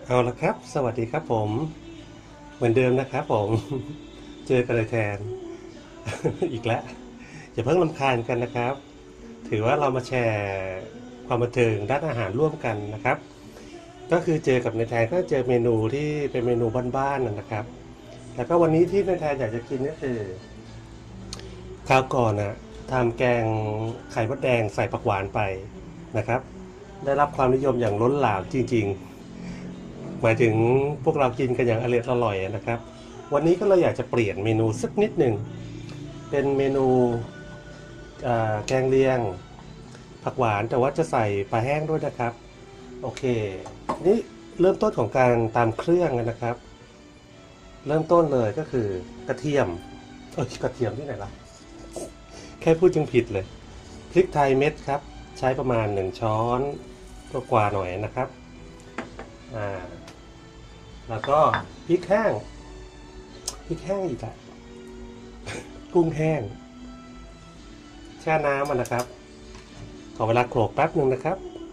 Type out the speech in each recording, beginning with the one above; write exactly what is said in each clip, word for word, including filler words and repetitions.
เอาละครับสวัสดีครับผมเหมือนเดิมนะครับผมเจอกันเลยแทนอีกแล้วอย่าเพิ่งรำคาญกันนะครับถือว่าเรามาแชร์ความบันเทิงด้านอาหารร่วมกันนะครับก็คือเจอกับในแทนก็เจอเมนูที่เป็นเมนูบ้านๆนะครับแล้วก็วันนี้ที่ในแทนอยากจะกินก็คือคราวก่อนนะทำแกงไข่มดแดงใส่ผักหวานไปนะครับได้รับความนิยมอย่างล้นหลามจริงๆ หมายถึงพวกเรากินกันอย่างอร่อยอร่อยนะครับวันนี้ก็เลยอยากจะเปลี่ยนเมนูสักนิดหนึ่งเป็นเมนูแกงเลียงผักหวานแต่ว่าจะใส่ปลาแห้งด้วยนะครับโอเคนี่เริ่มต้นของการตามเครื่องนะครับเริ่มต้นเลยก็คือกระเทียมเอ้ยกระเทียมที่ไหนล่ะแค่พูดจึงผิดเลยพริกไทยเม็ดครับใช้ประมาณหนึ่งช้อนก็กว่าหน่อยนะครับอ่าแล้วก็พริกแห้งพริกแห้งอีกอะกุ้งแห้งแช่น้ำมันนะครับขอเวลาโขลกแป๊บหนึ่งนะครับ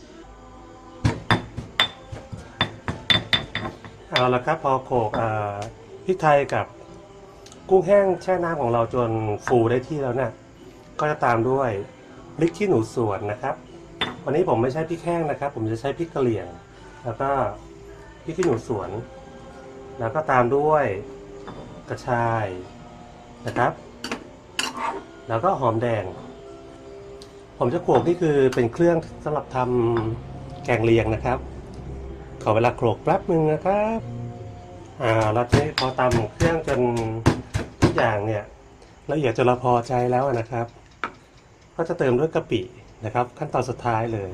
เอาละครับพอโขลกพริกไทยกับกุ้งแห้งแช่น้ำของเราจนฟูได้ที่แล้วเนี่ยก็จะตามด้วยพริกขี้หนูสวนนะครับวันนี้ผมไม่ใช้พริกแห้งนะครับผมจะใช้พริกกะเหรี่ยงแล้วก็พริกขี้หนูสวนแล้วก็ตามด้วยกระชายนะครับแล้วก็หอมแดงผมจะโขลกนี่คือเป็นเครื่องสำหรับทำแกงเลียงนะครับขอเวลาโขลกแป๊บนึงนะครับอ่าแล้วทีนี้พอตำเครื่องจนทุกอย่างเนี่ยละเอียดจนเราพอใจแล้วนะครับก็จะเติมด้วยกะปินะครับขั้นตอนสุดท้ายเลย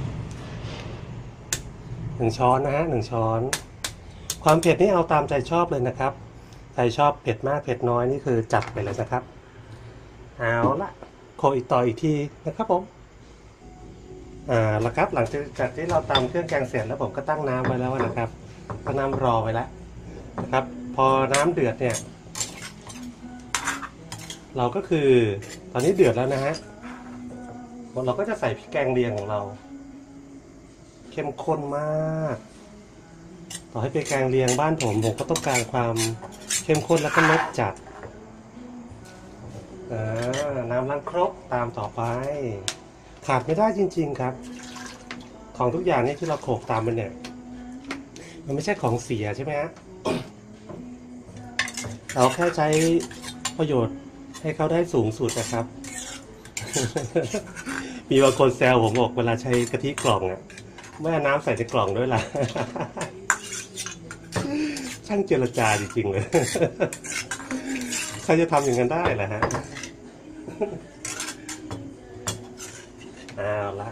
หนึ่งช้อนนะฮะหนึ่งช้อนความเผ็ดนี่เอาตามใจชอบเลยนะครับใครชอบเผ็ดมากเผ็ดน้อยนี่คือจัดไปเลยนะครับเอาละโขลกอีกต่ออีกทีนะครับผมอ่าแล้วครับหลังจากที่เราตำเครื่องแกงเสร็จแล้วผมก็ตั้งน้ำไว้แล้วนะครับตั้งน้ำรอไว้แล้วนะครับพอน้ำเดือดเนี่ยเราก็คือตอนนี้เดือดแล้วนะฮะเราก็จะใส่พริกแกงเลียงของเราเข้มข้นมากต่อให้เป็นแกงเลียงบ้านผมผมก็ต้องการความเข้มข้นแล้วก็รสจัดน้ำล้างครกตามต่อไปขาดไม่ได้จริงๆครับของทุกอย่างนี่ที่เราโขลกตามมันเนี่ยมันไม่ใช่ของเสียใช่ไหมฮะเราแค่ใช้ประโยชน์ให้เขาได้สูงสุดนะครับมีบางคนแซวผมบอกเวลาใช้กะทิกล่องอ่ะไม่เอาน้ำใส่ในกล่องด้วยล่ะช่างเจรจาจริงๆเลยใครจะทำอย่างนั้นได้ล่ะฮะเอาละ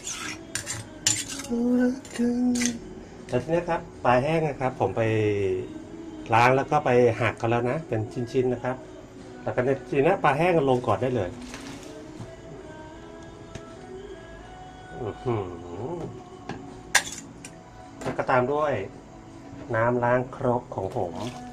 แล้วทีนี้ครับปลาแห้งนะครับผมไปล้างแล้วก็ไปหักกันแล้วนะเป็นชิ้นๆนะครับแต่กันในทีนี้ปลาแห้งลงก่อนได้เลยแล้วก็ตามด้วยน้ำล้างครกของผม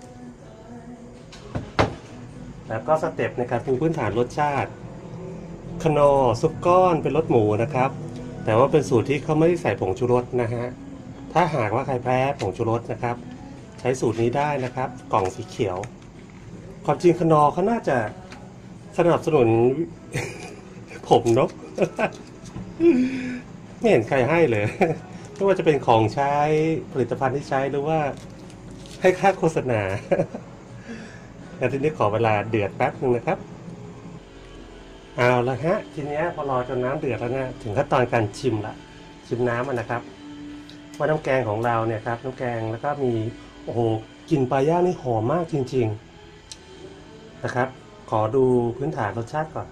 แล้วก็สเต็ปในการปรุงพื้นฐานรสชาติคโนซุปก้อนเป็นรสหมูนะครับแต่ว่าเป็นสูตรที่เขาไม่ได้ใส่ผงชูรสนะฮะถ้าหากว่าใครแพ้ผงชูรสนะครับใช้สูตรนี้ได้นะครับกล่องสีเขียวความจริงคโนเขาน่าจะสนับสนุนผมเนาะไม่เห็นใครให้เลยไม่ว่าจะเป็นของใช้ผลิตภัณฑ์ที่ใช้หรือว่าให้ค่าโฆษณาแล้วทีนี้ขอเวลาเดือดแป๊บนึงนะครับเอาละฮะทีนี้พอรอจนน้ำเดือดแล้วนะถึงขั้นตอนการชิมละชิมน้ำมันนะครับว่าน้ำแกงของเราเนี่ยครับน้ำแกงแล้วก็มีโอ้โหกลิ่นปลาย่างนี่หอมมากจริงๆนะครับขอดูพื้นฐานรสชาติก่อน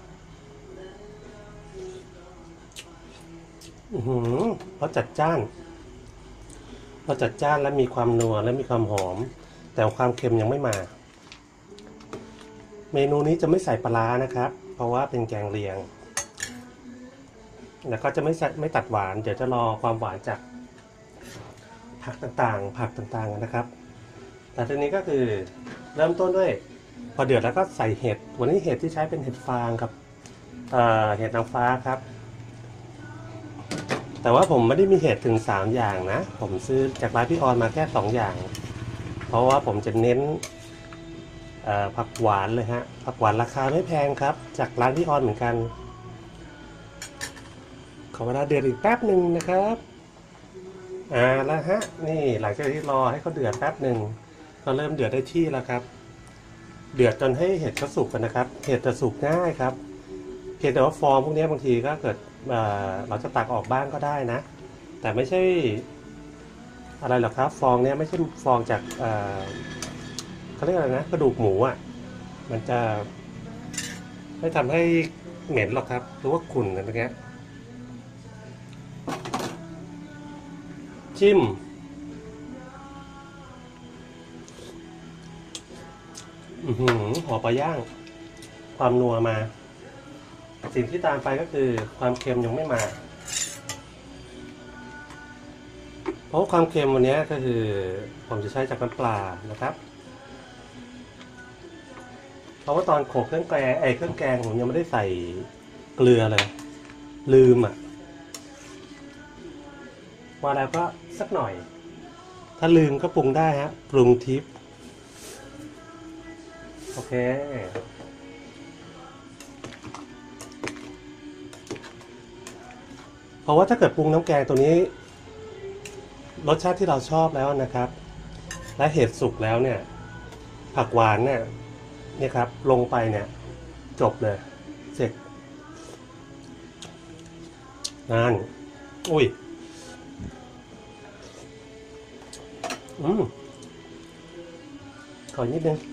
อือหือรสจัดจ้านรสจัดจ้านและมีความนัวและมีความหอมแต่ความเค็มยังไม่มาเมนูนี้จะไม่ใส่ปลานะครับเพราะว่าเป็นแกงเลียงแล้วก็จะไม่ไม่ตัดหวานเดี๋ยวจะรอความหวานจากผักต่างๆผักต่างๆนะครับแต่ทีนี้ก็คือเริ่มต้นด้วยพอเดือดแล้วก็ใส่เห็ดวันนี้เห็ดที่ใช้เป็นเห็ดฟางกับเห็ดนางฟ้าครับแต่ว่าผมไม่ได้มีเห็ดถึงสามอย่างนะผมซื้อจากร้านพี่ออนมาแค่สองอย่างเพราะว่าผมจะเน้นผักหวานเลยฮะผักหวานราคาไม่แพงครับจากร้านพี่ออนเหมือนกันขอเวลาเดือดอีกแป๊บหนึ่งนะครับอ่าแล้วฮะนี่หลังจากที่รอให้เขาเดือดแป๊บหนึ่งก็เริ่มเดือดได้ที่แล้วครับเดือดจนให้เห็ดเขาสุกกันนะครับเห็ดจะสุกง่ายครับเพียงแต่ว่าฟองพวกนี้บางทีก็เกิดเราจะตักออกบ้างก็ได้นะแต่ไม่ใช่อะไรหรอกครับฟองเนี้ยไม่ใช่ฟองจากเขาเรียกอะไรนะกระดูกหมูอ่ะมันจะไม่ทำให้เหม็นหรอกครับหรือว่าขุ่นอะไรเงี้ยจิ้มอือหือห่อปลาย่างความนัวมาสิ่งที่ตามไปก็คือความเค็มยังไม่มาเพราะความเค็มวันนี้ก็คือผมจะใช้จากน้ำปลานะครับเพราะว่าตอนโขลกเครื่องแกงไอ้เครื่องแกงผมยังไม่ได้ใส่เกลือเลยลืมอ่ะว่าแล้วก็สักหน่อยถ้าลืมก็ปรุงได้ฮะปรุงทิพย์โอเคเพราะว่าถ้าเกิดปรุงน้ำแกงตัวนี้รสชาติที่เราชอบแล้วนะครับและเห็ดสุกแล้วเนี่ยผักหวานเนี่ยนี่ครับลงไปเนี่ยจบเลยเสร็จนั่นอุ้ยอืมขอนิดนึง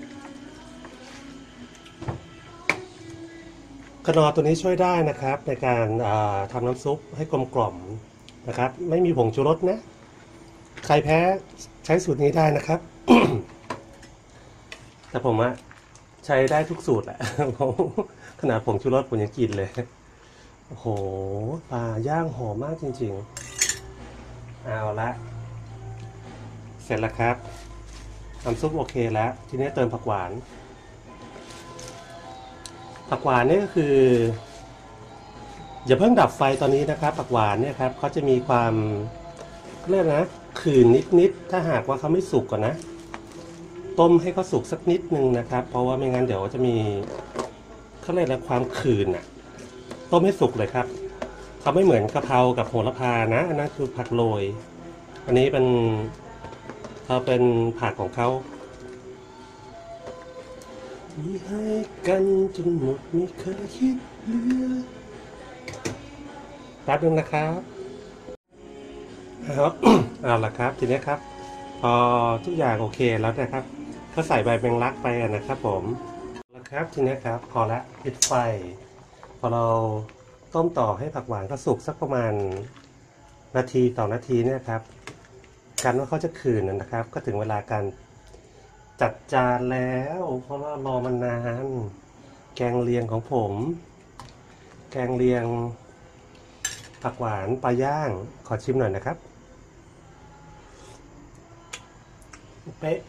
ขนอตัวนี้ช่วยได้นะครับในการทำน้ำซุปให้กลมกล่อมนะครับไม่มีผงชูรสนะใครแพ้ใช้สูตรนี้ได้นะครับ แต่ผมอะใช้ได้ทุกสูตรแหละ ขนาดผงชูรสผมยังกินเลยโอ้โหปลาย่างหอมมากจริงๆเอาละเสร็จแล้วครับน้ำซุปโอเคแล้วทีนี้เติมผักหวานผักหวานนี่ก็คืออย่าเพิ่งดับไฟตอนนี้นะครับผักหวานเนี่ยครับเขาจะมีความเรียกนะขื่นนิดๆถ้าหากว่าเขาไม่สุกก่อนนะต้มให้เขาสุกสักนิดนึงนะครับเพราะว่าไม่งั้นเดี๋ยวจะมีเขาเรียกอะไรความขื่นอ่ะต้มให้สุกเลยครับเขาไม่เหมือนกะเพรากับโหระพานะอันนั้นคือผักโรยอันนี้เป็นเขาเป็นผักของเขามีให้กันจนหมดไม่เคยคิดเหลือแป๊บนึงนะครับเอาเอาละครับทีนี้ครับพอทุกอย่างโอเคแล้วนะครับก็ใส่ใบแมงลักไปนะครับผมแล้วครับทีนี้ครับพอละปิดไฟพอเราต้มต่อให้ผักหวานก็สุกสักประมาณนาทีต่อนาทีเนี่ยครับกันว่าเขาจะขืนนะครับก็ถึงเวลาการจัดจานแล้วเพราะว่ารอมันนานแกงเลียงของผมแกงเลียงผักหวานปลาย่างขอชิมหน่อยนะครับเป๊ะ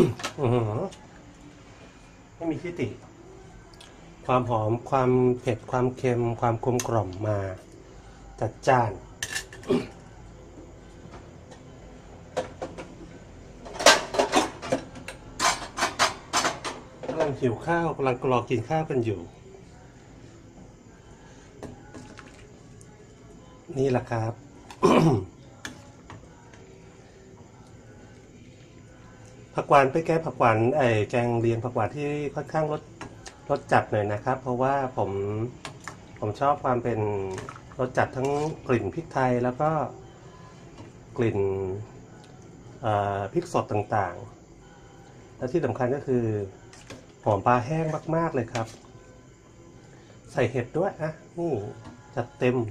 ไม่มีที่ติความหอมความเผ็ดความเค็มความกลมกล่อมมาจัดจ้านกำลังหิวข้าวกำลังรอกินข้าวกันอยู่นี่แหละครับ ผักหวานไปแก้ผักหวานไอ้แกงเลียงผักหวานที่ค่อนข้างรสรสจัดหน่อยนะครับเพราะว่าผมผมชอบความเป็นรสจัดทั้งกลิ่นพริกไทยแล้วก็กลิ่นพริกสดต่างๆและที่สำคัญก็คือหอมปลาแห้งมากๆเลยครับใส่เห็ดด้วยอ่ะนี่จัดเต็ม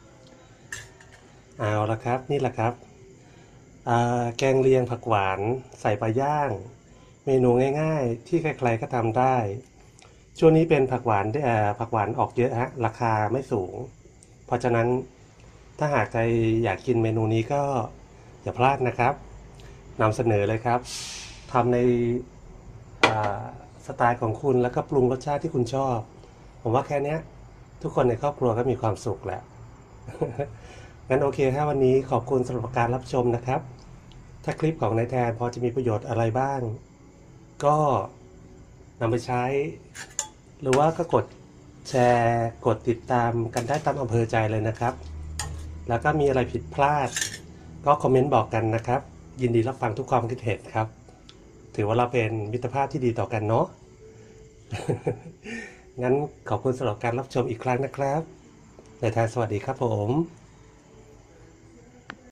เอาละครับนี่แหละครับแกงเลียงผักหวานใส่ปลาย่างเมนูง่ายๆที่ใครๆก็ทำได้ช่วงนี้เป็นผักหวานผักหวานออกเยอะฮะราคาไม่สูงเพราะฉะนั้นถ้าหากใครอยากกินเมนูนี้ก็อย่าพลาดนะครับนำเสนอเลยครับทำในสไตล์ของคุณแล้วก็ปรุงรสชาติที่คุณชอบผมว่าแค่นี้ทุกคนในครอบครัวก็มีความสุขแล้วงั้นโอเคถ้าวันนี้ขอบคุณสำหรับการรับชมนะครับ ถ้าคลิปของนายแทนพอจะมีประโยชน์อะไรบ้าง ก็นำไปใช้ หรือว่าก็กดแชร์กดติดตามกันได้ตามอำเภอใจเลยนะครับ แล้วก็มีอะไรผิดพลาดก็คอมเมนต์บอกกันนะครับ ยินดีรับฟังทุกความคิดเห็นครับ ถือว่าเราเป็นมิตรภาพที่ดีต่อกันเนาะ งั้นขอบคุณสำหรับการรับชมอีกครั้งนะครับนายแทนสวัสดีครับผม